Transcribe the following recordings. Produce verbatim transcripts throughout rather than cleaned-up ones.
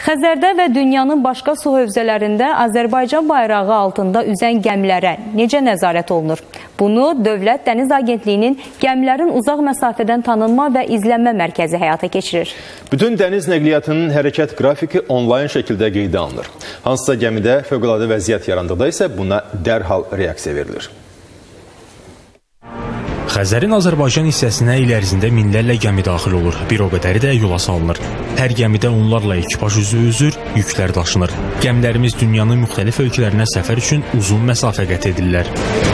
Xəzərdə və dünyanın başqa su hövzələrində Azərbaycan bayrağı altında üzən gəmilərə necə nəzarət olunur? Bunu Dövlət Dəniz Agentliyinin gəmilərin uzaq məsafədən tanınma və izlənmə mərkəzi həyata keçirir. Bütün dəniz nəqliyyatının hərəkət qrafiki onlayn şəkildə qeydə alınır. Hansısa gəmidə fövqəladə vəziyyət yarandıqda isə buna dərhal reaksiya verilir. Xəzərin Azərbaycan hissəsinə il ərzində minlərlə gəmi daxil olur, bir o qədəri də yola salınır. Hər gəmidə onlarla ekipaj üzvü üzür, yüklər daşınır. Gəmilərimiz dünyanın müxtəlif ölkələrinə səfər üçün uzun məsafə qət edirlər.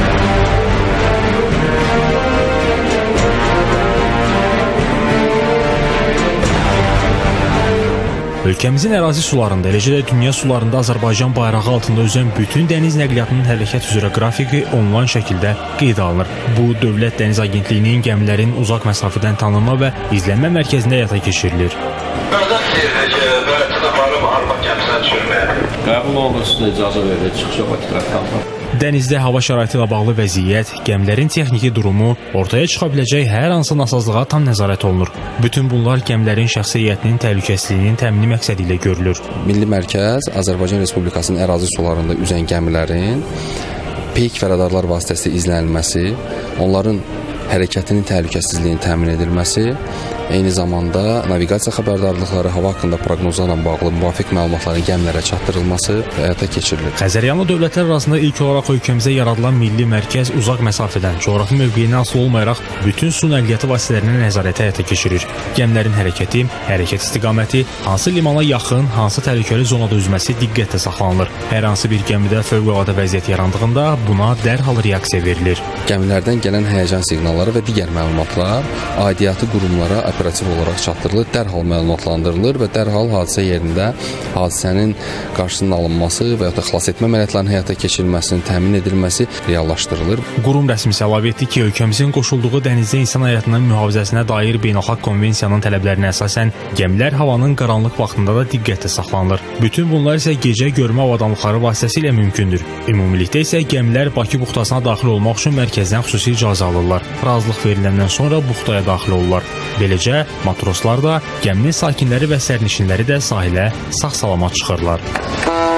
Ölkəmizin ərazi sularında, eləcə də dünya sularında Azərbaycan bayrağı altında üzən bütün dəniz nəqliyyatının hərəkət üzrə qrafiki onlayn şəkildə qeydə alınır. Bu, Dövlət Dəniz Agentliyinin gəmilərin uzaq məsafədən tanınma və izlənmə mərkəzində həyata keçirilir. Qardaş deyir ki, bələdçədə varım, armaq gəmisinə düşürməyə. Qəbul olunur, sizə icazə verilir, çıxış yox itirafdan. Dənizdə hava şəraiti ilə bağlı vəziyyət, gəmilərin texniki durumu, ortaya çıxa biləcək hər hansı nasazlığa tam nəzarət olunur. Bütün bunlar gəmilərin şəxsi heyətinin təhlükəsizliyinin təmini məqsədi ilə görülür. Milli mərkəz Azərbaycan Respublikasının ərazi sularında üzən gəmilərin peyk və radarlar vasitəsilə izlənilməsi, onların hərəkətinin təhlükəsizliyinin təmin edilməsi, eyni zamanda naviqasiya xəbərdarlıqları, hava haqqında proqnozlarla bağlı müvafiq məlumatların gəmilərə çatdırılması həyata keçirilir. Xəzəryanlı dövlətlər arasında ilk olaraq ölkəmizə yaradılan milli mərkəz uzaq məsafədən, coğrafi mövqeyinə asılı olmayaraq bütün su nəqliyyatı vasitələrinə nəzarəti həyata keçirir. Gəmilərin hərəkəti, hərəkət istiqaməti, hansı limana yaxın, hansı təhlükəli zonada üzməsi diqqətlə saxlanılır. Hər hansı bir gəmidə fövqəladə vəziyyət yarandığında buna dərhal reaksiya verilir. Gəmilərdən gələn həyəcan siqnalları və digər məlumatlar aidiyyatı qurumlara operativ olaraq çatdırılır, dərhal məlumatlandırılır və dərhal hadisə yerində hadisənin qarşısının alınması və ya da xilas etmə əməliyyatlarının həyata keçirilməsinin təmin edilməsi reallaşdırılır. Qurum rəsmisi əlavə etdi ki, ölkəmizin qoşulduğu dənizdə insan həyatının mühafizəsinə dair beynəlxalq konvensiyanın tələblərinə əsasən gəmilər havanın qaranlıq vaxtında da diqqətlə saxlanılır. Bütün bunlar isə gecə görmə avadanlıqları vasitəsilə mümkündür. Ümumilikdə isə gəmilər Bakı buxtasına daxil olmaq üçün mərkəzdən xüsusi icazə alırlar. Razılıq veriləndən sonra buxtaya daxil olurlar. Beləcə, matroslar da, gəminin sakinləri və sərnişinləri də sahilə sağ-salamat çıxırlar.